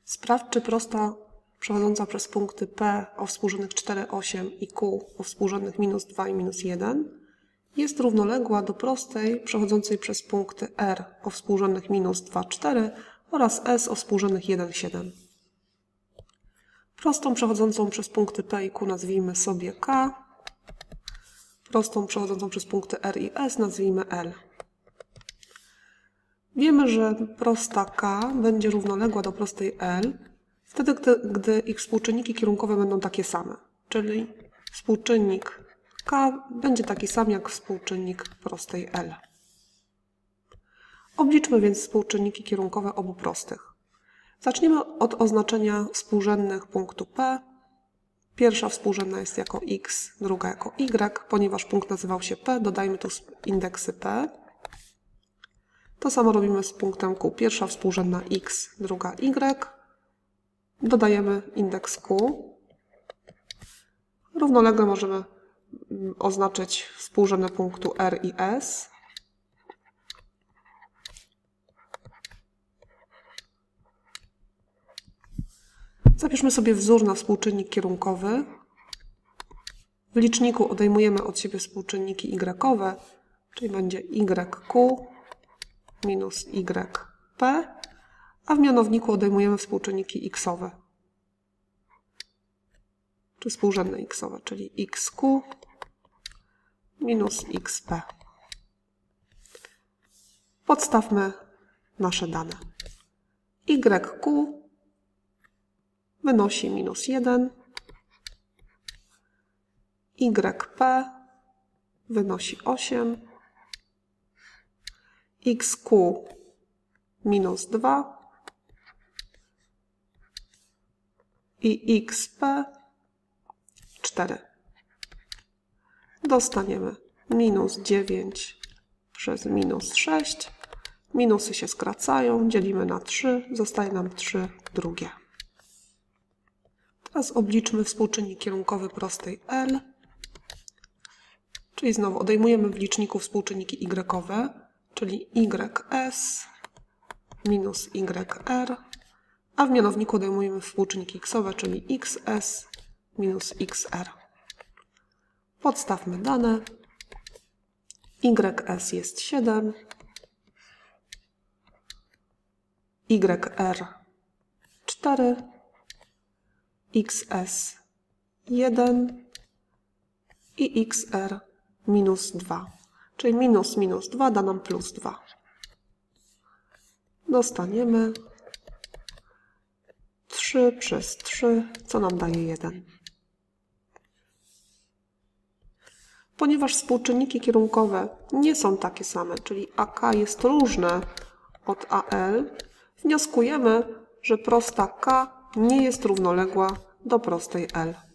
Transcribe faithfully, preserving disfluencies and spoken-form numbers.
Sprawdź, czy prosta przechodząca przez punkty P o współrzędnych cztery, osiem i Q o współrzędnych minus dwa i minus jeden jest równoległa do prostej przechodzącej przez punkty R o współrzędnych minus dwa, cztery oraz S o współrzędnych jeden, siedem. Prostą przechodzącą przez punkty P i Q nazwijmy sobie K. Prostą przechodzącą przez punkty R i S nazwijmy L. Wiemy, że prosta K będzie równoległa do prostej L wtedy, gdy, gdy ich współczynniki kierunkowe będą takie same. Czyli współczynnik K będzie taki sam jak współczynnik prostej L. Obliczmy więc współczynniki kierunkowe obu prostych. Zaczniemy od oznaczenia współrzędnych punktu P. Pierwsza współrzędna jest jako x, druga jako y. Ponieważ punkt nazywał się P, dodajmy tu indeksy P. To samo robimy z punktem Q. Pierwsza współrzędna x, druga y. Dodajemy indeks Q. Równolegle możemy oznaczyć współrzędne punktu R i S. Zapiszmy sobie wzór na współczynnik kierunkowy. W liczniku odejmujemy od siebie współczynniki y-owe, czyli będzie yq minus yp, a w mianowniku odejmujemy współczynniki x-owe, czy współrzędne x-owe, czyli xq minus xp. Podstawmy nasze dane. yq wynosi minus jeden, yp wynosi osiem, xq minus dwa i xp cztery. Dostaniemy minus dziewięć przez minus sześć. Minusy się skracają, dzielimy na trzy, zostaje nam trzy drugie. Teraz obliczmy współczynnik kierunkowy prostej L, czyli znowu odejmujemy w liczniku współczynniki y-owe, czyli ys minus yr, a w mianowniku odejmujemy współczynniki x-owe, czyli xs minus xr. Podstawmy dane. ys jest siedem, yr cztery, xs jeden i xr minus dwa, czyli minus minus dwa da nam plus dwa. Dostaniemy trzy przez trzy, co nam daje jeden. Ponieważ współczynniki kierunkowe nie są takie same, czyli A K jest różne od A L, wnioskujemy, że prosta K nie jest równoległa do prostej L.